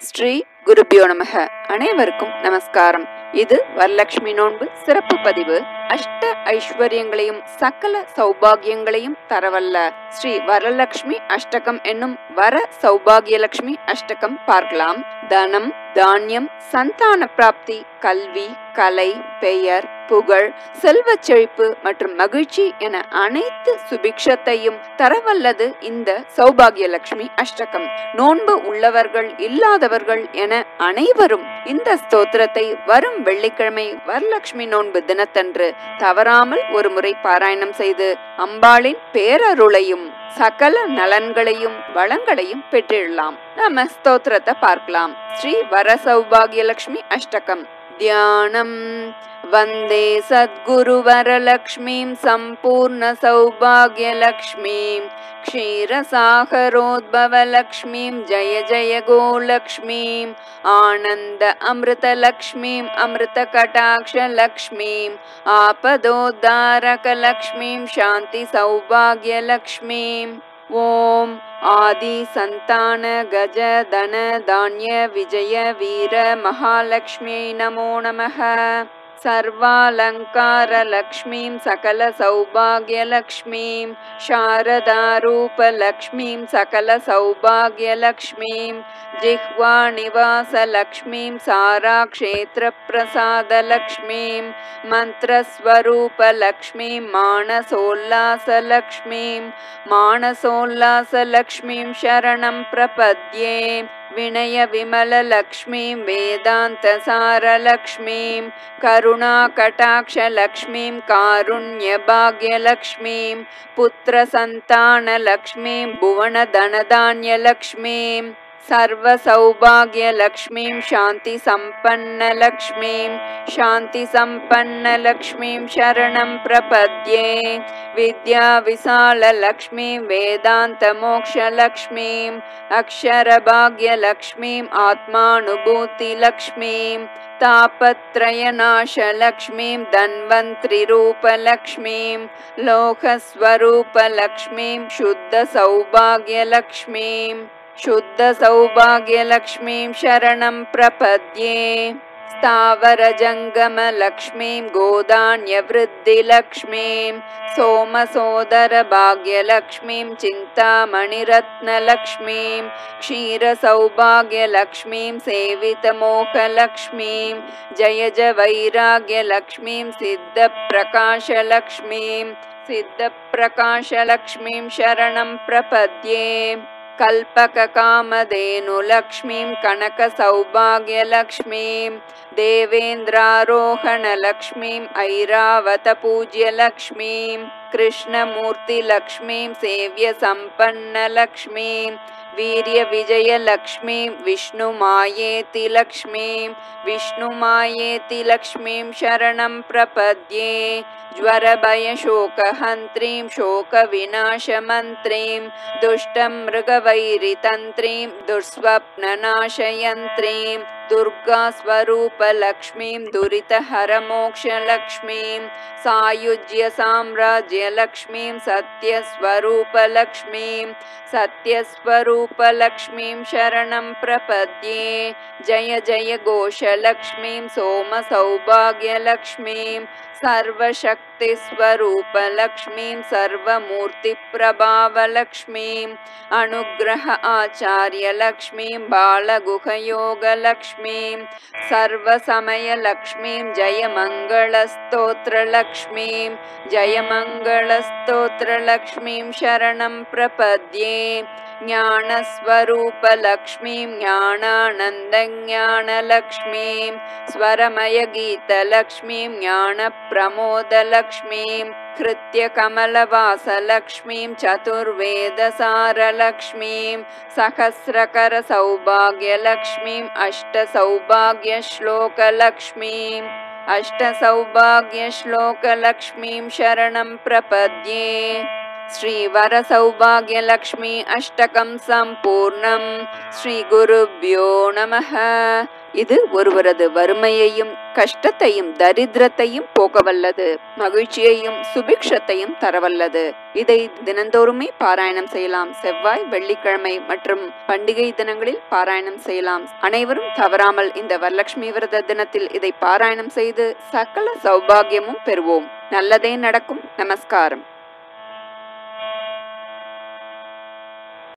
ஸ்ரீ குருபியோ நமக. அனைவருக்கும் நமஸ்காரம். இது வரலட்சுமி நோன்பு சிறப்பு பதிவு. அஷ்ட ஐஸ்வர்யங்களையும் சகல சௌபாகியங்களையும் தரவல்ல ஸ்ரீ வரலட்சுமி அஷ்டகம் என்னும் வர சௌபாகியலட்சுமி அஷ்டகம் பார்க்கலாம். தனம், தானியம், சந்தான பிராப்தி, கல்வி, கலை, பெயர், புகழ், செல்வச் செழிப்பு மற்றும் மகிழ்ச்சி என அனைத்து சுபிக்ஷத்தையும் தரவல்லது இந்த சௌபாகியலட்சுமி அஷ்டகம். நோன்பு உள்ளவர்கள் இல்லாதவர்கள் என அனைவரும் இந்த ஸ்தோத்திரத்தை வரும் வெள்ளிக்கிழமை வரலட்சுமி நோன்பு தினத்தன்று தவறாமல் ஒரு முறை பாராயணம் செய்து அம்பாளின் பேரருளையும் சகல நலன்களையும் வளங்களையும் பெற்றிடலாம். நாம ஸ்தோத்திரத்தை பார்க்கலாம். ஸ்ரீ வர சௌபாகியலட்சுமி அஷ்டகம். தியானம். வந்தே சத்குரு வரலக்ஷ்மீம் சம்பூர்ண சௌபாகியலக்ஷ்மீம் க்ஷீரசாகரோத்பவலக்ஷ்மீம் ஜய ஜய கோலக்ஷ்மீம் ஆனந்த அமிர்தலக்ஷ்மீம் அமிர்த கடாக்ஷலக்ஷ்மீம் ஆபதோத்தாரகலக்ஷ்மீம் சாந்தி சௌபாகியலக்ஷ்மீம். ஓம் ஆதி சந்தான கஜ தன தானிய விஜய வீர மகாலக்ஷ்மி நமோ நமः. सर्वालङ्कारलक्ष्मीं सकलसौभाग्यलक्ष्मीं शारदारूपलक्ष्मीं सकलसौभाग्यलक्ष्मीं जिह्वानिवासलक्ष्मीं साराक्षेत्रप्रसादलक्ष्मीं मन्त्रस्वरूपलक्ष्मीं मानसोल्लासलक्ष्मीं शरणं प्रपद्ये. विनय विमललक्ष्मीं वेदान्तसारलक्ष्मीं करुणाकटाक्षलक्ष्मीं कारुण्यभाग्यलक्ष्मीं पुत्रसन्तानलक्ष्मीं भुवनधनधान्यलक्ष्मीं सर्वसौभाग्यलक्ष्मीं शान्तिसम्पन्नलक्ष्मीं शरणं प्रपद्ये. विद्याविशाललक्ष्मीं वेदान्तमोक्षलक्ष्मीं अक्षरभाग्यलक्ष्मीं आत्मानुभूतिलक्ष्मीं तापत्रयनाशलक्ष्मीं धन्वन्त्रिरूपलक्ष्मीं लोकस्वरूपलक्ष्मीं शुद्धसौभाग्यलक्ष्मीं शरणं प्रपद्ये. स्थावरजङ्गमलक्ष्मीं गोधान्यवृद्धिलक्ष्मीं सोमसोदरभाग्यलक्ष्मीं चिन्तामणिरत्नलक्ष्मीं क्षीरसौभाग्यलक्ष्मीं सेवितमोहलक्ष्मीं जयजवैराग्यलक्ष्मीं सिद्धप्रकाशलक्ष्मीं शरणं प्रपद्ये. कल्पककामधेनुलक्ष्मीं कनकसौभाग्यलक्ष्मीं देवेन्द्रारोहणलक्ष्मीं ऐरावतपूज्यलक्ष्मीं कृष्णमूर्तिलक्ष्मीं सेव्यसम्पन्नलक्ष्मीं वीर्यविजयलक्ष्मीं विष्णुमायेति लक्ष्मीं शरणं प्रपद्ये. ज्वरभयशोकहन्त्रीं शोकविनाशमन्त्रीं दुष्टमृगवैरितन्त्रीं दुःस्वप्ननाशयन्त्रीं दुर्गास्वरूपलक्ष्मीं दुरितहरमोक्षलक्ष्मीं सायुज्यसाम्राज्यलक्ष्मीं सत्यस्वरूपलक्ष्मीं शरणं प्रपद्ये. जय जय घोषलक्ष्मीं सोमसौभाग्यलक्ष्मीं सर्वशक्तिस्वरूपलक्ष्मीं सर्वमूर्तिप्रभावलक्ष्मीं अनुग्रह आचार्यलक्ष्मीं बालगुहयोगलक्ष्मीं सर्वसमयलक्ष्मीं जयमङ्गलस्तोत्रलक्ष्मीं शरणं प्रपद्ये. ज्ञानस्वरूपलक्ष्मीं ज्ञानानन्दज्ञानलक्ष्मीं स्वरमयगीतलक्ष्मीं ज्ञानप्रमोदलक्ष्मीं कृत्यकमलवासलक्ष्मीं चतुर्वेदसारलक्ष्मीं सहस्रकरसौभाग्यलक्ष्मीं अष्टसौभाग्यश्लोकलक्ष्मीं शरणं प्रपद्ये. श्री वर सौभाग्यलक्ष्मी अष्टकं संपूर्णं. श्री गुरुभ्यो नमः. இது ஒருவரது வறுமையையும் கஷ்டத்தையும் தரித்திரத்தையும் போக்கவல்லது, மகிழ்ச்சியையும் சுபிக்ஷத்தையும் தரவல்லது. இதை தினந்தோறுமே பாராயணம் செய்யலாம். செவ்வாய், வெள்ளிக்கிழமை மற்றும் பண்டிகை தினங்களில் பாராயணம் செய்யலாம். அனைவரும் தவறாமல் இந்த வரலட்சுமி விரத தினத்தில் இதை பாராயணம் செய்து சகல சௌபாகியமும் பெறுவோம். நல்லதே நடக்கும். நமஸ்காரம்.